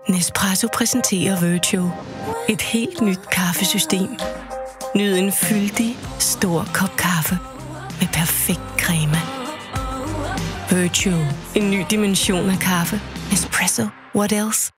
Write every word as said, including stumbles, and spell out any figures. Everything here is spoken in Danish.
Nespresso præsenterer Vertuo. Et helt nyt kaffesystem. Nyd en fyldig, stor kop kaffe med perfekt crema. Vertuo. En ny dimension af kaffe. Nespresso. What else?